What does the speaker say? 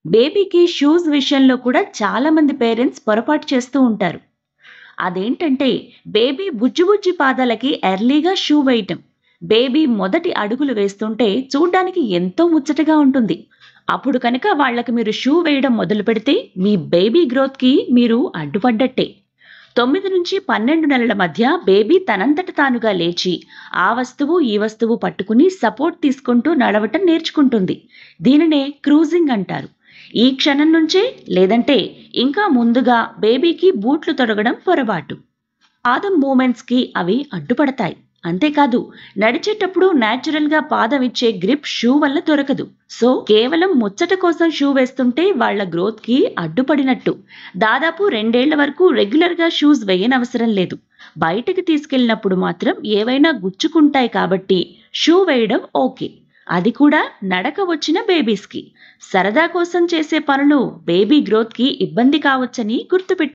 బేబీకి షూస్ విషయంలో కూడా చాలా మంది పేరెంట్స్ పొరపాటు చేస్తూ ఉంటారు. అదేంటంటే బేబీ బుజ్జి బుజ్జి పాదాలకి ఎర్లీగా షూ వేయటం. బేబీ మొదటి అడుగులు వేస్తుంటే చూడ్డానికి ఎంతో ముచ్చటగా ఉంటుంది. అప్పుడు కనుక వాళ్ళకి మీరు షూ వేయడం మొదలుపెడితే మీ బేబీ గ్రోత్‌కి మీరు అడ్డుపడ్డట్టే. 9-12 నెలల మధ్య బేబీ తనంతట తానుగా లేచి, ఆ వస్తువు, ఈ వస్తువు పట్టుకుని సపోర్ట్ తీసుకుంటూ నడవటం నేర్చుకుంటుంది. దీనినే క్రూజింగ్ అంటారు. ఈ క్షణం నుంచే లేదంటే ఇంకా ముందుగా బేబీకి బూట్లు తొడగడం పొరపాటు. పాదం మూమెంట్స్‌కి అవి అడ్డుపడతాయి. అంతేకాదు నడిచేటప్పుడు న్యాచురల్‌గా పాదం ఇచ్చే గ్రిప్ షూ వల్ల దొరకదు. సో కేవలం ముచ్చట కోసం షూ వేస్తుంటే వాళ్ళ గ్రోత్‌కి అడ్డుపడినట్టు. దాదాపు 2 ఏళ్ల వరకు రెగ్యులర్‌గా షూస్ వేయనవసరం లేదు. బయటకి తీసుకెళ్ళినప్పుడు మాత్రం ఏవైనా గుచ్చుకుంటాయి కాబట్టి షూ వేయడం ఓకే. అది కూడా నడక వచ్చిన బేబీస్‌కి. సరదా కోసం చేసే పనులు బేబీ గ్రోత్‌కి ఇబ్బంది కావచ్చని గుర్తుపెట్టుకోండి.